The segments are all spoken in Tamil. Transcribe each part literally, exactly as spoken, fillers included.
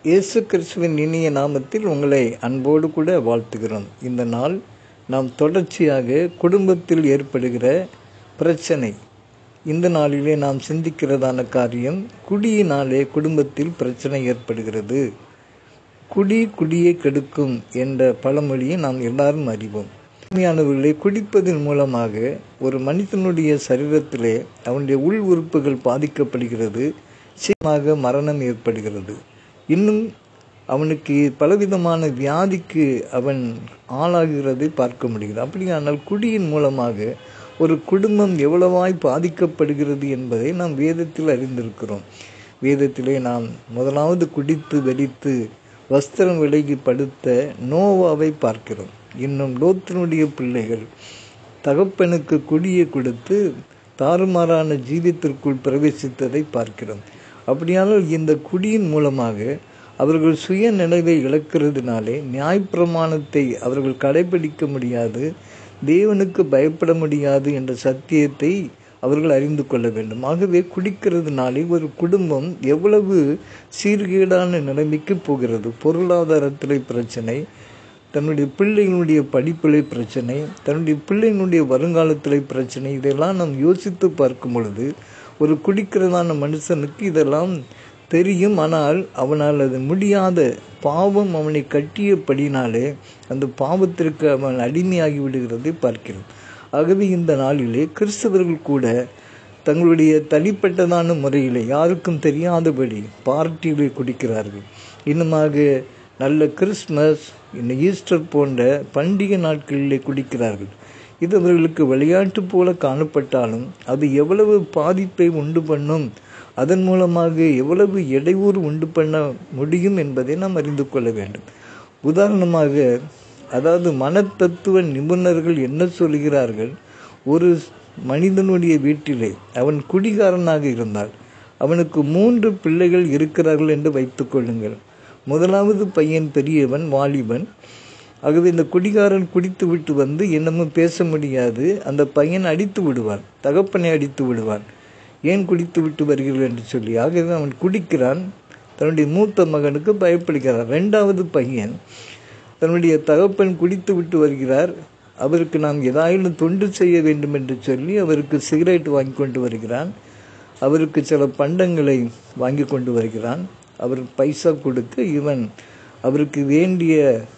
இயேசு கிறிஸ்துவின் இனிய நாமத்தில் உங்களை அன்போடு கூட வாழ்த்துகிறோம். இந்த நாள் நாம் தொடர்ச்சியாக குடும்பத்தில் ஏற்படுகிற பிரச்சனை, இந்த நாளிலே நாம் சிந்திக்கிறதான காரியம், குடியினாலே குடும்பத்தில் பிரச்சனை ஏற்படுகிறது. குடி குடியை கெடுக்கும் என்ற பழமொழியை நாம் எல்லாரும் அறிவோம். உண்மையானவர்களை, குடிப்பதன் மூலமாக ஒரு மனிதனுடைய சரீரத்திலே அவனுடைய உள் உறுப்புகள் பாதிக்கப்படுகிறது, சீக்கிரமாக மரணம் ஏற்படுகிறது. இன்னும் அவனுக்கு பலவிதமான வியாதிக்கு அவன் ஆளாகிறதை பார்க்க முடிகிறது. அப்படியானால் குடியின் மூலமாக ஒரு குடும்பம் எவ்வளவாய் பாதிக்கப்படுகிறது என்பதை நாம் வேதத்தில் அறிந்திருக்கிறோம். வேதத்திலே நாம் முதலாவது குடித்து வெடித்து வஸ்திரம் விலகி படுத்த நோவாவை பார்க்கிறோம். இன்னும் லோத்தினுடைய பிள்ளைகள் தகப்பனுக்கு குடியை கொடுத்து தாறுமாறான ஜீவித்திற்குள் பிரவேசித்ததை பார்க்கிறோம். அப்படியானால் இந்த குடியின் மூலமாக அவர்கள் சுய நினைவை இழக்கிறதுனாலே நியாயப்பிரமாணத்தை அவர்கள் கடைபிடிக்க முடியாது, தேவனுக்கு பயப்பட முடியாது என்ற சத்தியத்தை அவர்கள் அறிந்து கொள்ள வேண்டும். ஆகவே குடிக்கிறதுனாலே ஒரு குடும்பம் எவ்வளவு சீர்கேடான நிலைமைக்கு போகிறது. பொருளாதாரத்திலே பிரச்சனை, தன்னுடைய பிள்ளைகளுடைய படிப்பிலே பிரச்சனை, தன்னுடைய பிள்ளைகளுடைய வருங்காலத்திலே பிரச்சனை. இதெல்லாம் நாம் யோசித்து பார்க்கும் பொழுது ஒரு குடிக்கிறதான மனுஷனுக்கு இதெல்லாம் தெரியும். ஆனால் அவனால் அது முடியாத பாவம் அவனை கட்டியபடினாலே அந்த பாவத்திற்கு அவன் அடிமையாகி விடுகிறதை பார்க்கிறோம். ஆகவே இந்த நாளிலே கிறிஸ்தவர்கள் கூட தங்களுடைய தனிப்பட்டதான முறையிலே யாருக்கும் தெரியாதபடி பார்ட்டியிலே குடிக்கிறார்கள். இன்னுமாக நல்ல கிறிஸ்மஸ், இன்னும் ஈஸ்டர் போன்ற பண்டிகை நாட்களிலே குடிக்கிறார்கள். இது அவர்களுக்கு விளையாட்டு போல காணப்பட்டாலும் அது எவ்வளவு பாதிப்பை உண்டு பண்ணும், அதன் மூலமாக எவ்வளவு இடையூறு உண்டு பண்ண முடியும் என்பதை நாம் அறிந்து கொள்ள வேண்டும். உதாரணமாக, அதாவது மனத்தத்துவ நிபுணர்கள் என்ன சொல்கிறார்கள், ஒரு மனிதனுடைய வீட்டிலே அவன் குடிகாரனாக இருந்தால் அவனுக்கு மூன்று பிள்ளைகள் இருக்கிறார்கள் என்று வைத்துக் கொள்ளுங்கள். முதலாவது பையன் பெரியவன், வாலிபன். ஆகவே இந்த குடிகாரன் குடித்து விட்டு வந்து என்னமும் பேச முடியாது, அந்த பையன் அடித்து விடுவான், தகப்பனை அடித்து விடுவான். ஏன் குடித்து விட்டு வருகிறீர்கள் என்று சொல்லி. ஆகவே அவன் குடிக்கிறான், தன்னுடைய மூத்த மகனுக்கு பயப்படுகிறான். ரெண்டாவது பையன், தன்னுடைய தகப்பன் குடித்து விட்டு வருகிறார், அவருக்கு நாம் ஏதாயிலும் தொண்டு செய்ய வேண்டும் என்று சொல்லி அவருக்கு சிகரெட் வாங்கி கொண்டு வருகிறான், அவருக்கு சில பண்டங்களை வாங்கி கொண்டு வருகிறான். அவர் பைசா கொடுக்க இவன் அவருக்கு வேண்டிய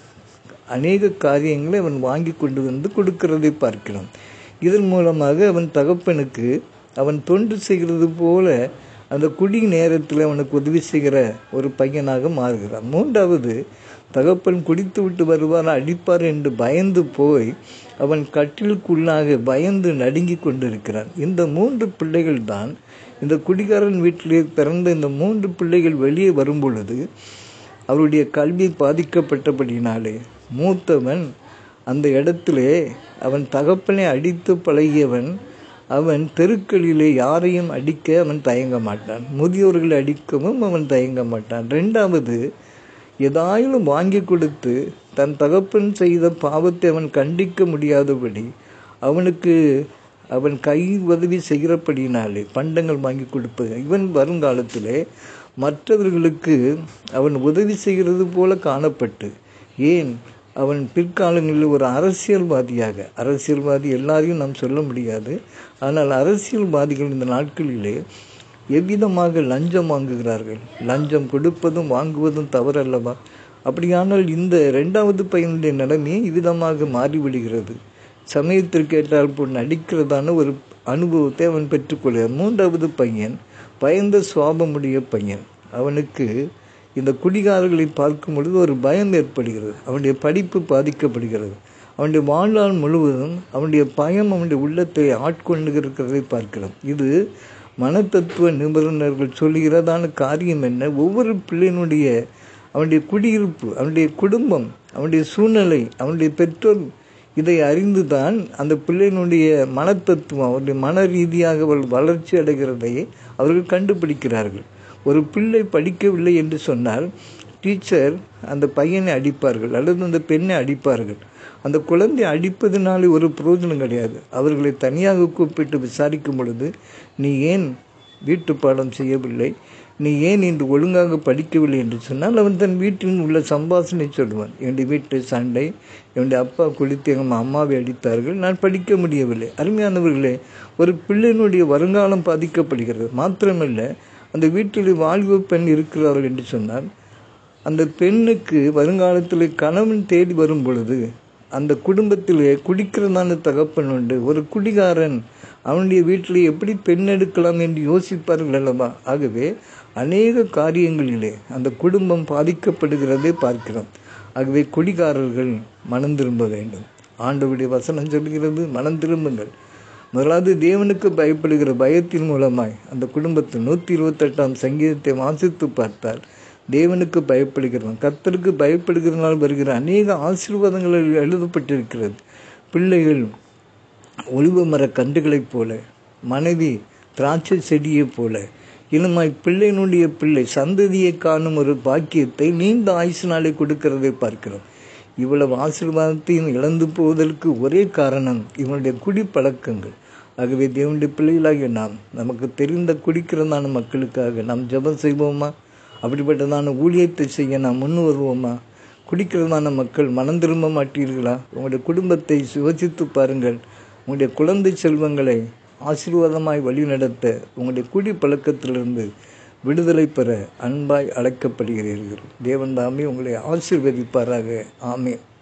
அநேக காரியங்களை அவன் வாங்கி கொண்டு வந்து கொடுக்கிறதை பார்க்கிறோம். இதன் மூலமாக அவன் தகப்பனுக்கு அவன் தொண்டு செய்கிறது போல அந்த குடி நேரத்தில் அவனுக்கு உதவி செய்கிற ஒரு பையனாக மாறுகிறான். மூன்றாவது, தகப்பன் குடித்து விட்டு வருவார், அடிப்பார் என்று பயந்து போய் அவன் கட்டிலுக்குள்ளாக பயந்து நடுங்கி கொண்டிருக்கிறான். இந்த மூன்று பிள்ளைகள் தான், இந்த குடிகாரன் வீட்டிலே பிறந்த இந்த மூன்று பிள்ளைகள் வெளியே வரும் பொழுது அவருடைய கல்வி பாதிக்கப்பட்டபடினாலே மூத்தவன் அந்த இடத்திலே அவன் தகப்பனை அடித்து பழகியவன். அவன் தெருக்களிலே யாரையும் அடிக்க அவன் தயங்க மாட்டான், முதியோர்களை அடிக்கவும் அவன் தயங்க மாட்டான். ரெண்டாவது, ஏதாயிலும் வாங்கி கொடுத்து தன் தகப்பன் செய்த பாவத்தை அவன் கண்டிக்க முடியாதபடி அவனுக்கு அவன் கை உதவி செய்கிறபடினாலே பண்டங்கள் வாங்கி கொடுப்பது. இவன் வருங்காலத்திலே மற்றவர்களுக்கு அவன் உதவி செய்கிறது போல காணப்பட்டு, ஏன் அவன் பிற்காலங்களில் ஒரு அரசியல்வாதியாக, அரசியல்வாதி எல்லாரையும் நாம் சொல்ல முடியாது, ஆனால் அரசியல்வாதிகள் இந்த நாட்களிலே எவ்விதமாக லஞ்சம் வாங்குகிறார்கள். லஞ்சம் கொடுப்பதும் வாங்குவதும் தவறல்லவா? அப்படியானால் இந்த இரண்டாவது பையனுடைய நிலைமை இவ்விதமாக மாறிவிடுகிறது. சமயத்திற்கு ஏற்றால் போல் நடிக்கிறதான ஒரு அனுபவத்தை அவன் பெற்றுக்கொள்கிறான். மூன்றாவது பையன் பயந்த சுவாபமுடைய பையன். அவனுக்கு இந்த குடிகாரர்களை பார்க்கும் பொழுது ஒரு பயம் ஏற்படுகிறது, அவனுடைய படிப்பு பாதிக்கப்படுகிறது. அவனுடைய வாழ்நாள் முழுவதும் அவனுடைய பயம் அவனுடைய உள்ளத்தை ஆட்கொண்டு இருக்கிறதை பார்க்கிறோம். இது மனத்தத்துவ நிபுணர்கள் சொல்கிறதான காரியம் என்ன, ஒவ்வொரு பிள்ளையினுடைய அவனுடைய குடியிருப்பு, அவனுடைய குடும்பம், அவனுடைய சூழ்நிலை, அவனுடைய பெற்றோர் இதை அறிந்துதான் அந்த பிள்ளையினுடைய மனத்தத்துவம், அவருடைய மன ரீதியாக அவர்கள் வளர்ச்சி அடைகிறதை அவர்கள் கண்டுபிடிக்கிறார்கள். ஒரு பிள்ளை படிக்கவில்லை என்று சொன்னால் டீச்சர் அந்த பையனை அடிப்பார்கள் அல்லது அந்த பெண்ணை அடிப்பார்கள். அந்த குழந்தை அடிப்பதனாலே ஒரு பிரயோஜனம் கிடையாது. அவர்களை தனியாக கூப்பிட்டு விசாரிக்கும் பொழுது, நீ ஏன் வீட்டு பாடம் செய்யவில்லை, நீ ஏன் இன்று ஒழுங்காக படிக்கவில்லை என்று சொன்னால் அவன் தன் வீட்டில் உள்ள சம்பாஷணை சொல்லுவான். என்னுடைய வீட்டு சண்டை, என்னுடைய அப்பா குளித்து எங்கள் அம்மாவை அடித்தார்கள், நான் படிக்க முடியவில்லை. அருமையானவர்களே, ஒரு பிள்ளையினுடைய வருங்காலம் பாதிக்கப்படுகிறது. மாத்திரமல்ல, அந்த வீட்டில் வாலிப பெண் இருக்கிறார்கள் என்று சொன்னால் அந்த பெண்ணுக்கு வருங்காலத்தில் கணவன் தேடி வரும் பொழுது அந்த குடும்பத்திலே குடிக்கிறதான தகப்பன் உண்டு. ஒரு குடிகாரன் அவனுடைய வீட்டில் எப்படி பெண் எடுக்கலாம் என்று யோசிப்பார்கள் அல்லவா? ஆகவே அநேக காரியங்களிலே அந்த குடும்பம் பாதிக்கப்படுகிறதை பார்க்கிறோம். ஆகவே குடிகாரர்கள் மனம் திரும்ப வேண்டும். ஆண்டவருடைய வசனம் சொல்கிறது, மனம் திரும்புங்கள். முதலாவது தேவனுக்கு பயப்படுகிற பயத்தின் மூலமாய் அந்த குடும்பத்தில் நூற்றி இருபத்தெட்டாம் சங்கீதத்தை வாசித்து பார்த்தால் தேவனுக்கு பயப்படுகிறவன், கர்த்தருக்கு பயப்படுகிறனால் வருகிற அநேக ஆசீர்வாதங்கள் எழுதப்பட்டிருக்கிறது. பிள்ளைகள் ஒலிவ மர கன்றுகளைப் போல, மனைவி திராட்சை செடியைப் போல, இனமாய் பிள்ளையினுடைய பிள்ளை சந்ததியை காணும் ஒரு பாக்கியத்தை நீண்ட ஆயுசினாலே கொடுக்கிறதை பார்க்கிறோம். இவ்வளவு ஆசீர்வாதத்தையும் இழந்து போவதற்கு ஒரே காரணம் இவனுடைய குடிப்பழக்கங்கள். ஆகவே தேவனுடைய பிள்ளைகளாகிய நாம் நமக்கு தெரிந்த குடிக்கிறதான மக்களுக்காக நாம் ஜெபம் செய்வோமா? அப்படிப்பட்டதான ஊழியத்தை செய்ய நாம் முன் வருவோமா? குடிக்கிறதான மக்கள் மனம் திரும்ப மாட்டீர்களா? உங்களுடைய குடும்பத்தை யோசித்து பாருங்கள். உங்களுடைய குழந்தை செல்வங்களை ஆசீர்வாதமாய் வழிநடத்த உங்களுடைய குடி பழக்கத்திலிருந்து விடுதலை பெற அன்பாய் அழைக்கப்படுகிறீர்கள். தேவன் தாமே உங்களை ஆசீர்வதிப்பாராக. ஆமென்.